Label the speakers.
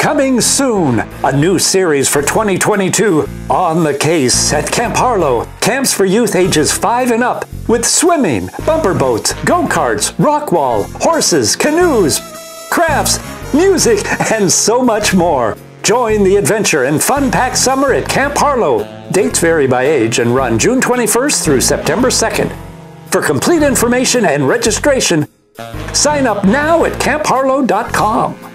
Speaker 1: Coming soon, a new series for 2022, On the Case at Camp Harlow. Camps for youth ages 5 and up, with swimming, bumper boats, go-karts, rock wall, horses, canoes, crafts, music, and so much more. Join the adventure and fun-packed summer at Camp Harlow. Dates vary by age and run June 21st through September 2nd. For complete information and registration, sign up now at campharlow.com.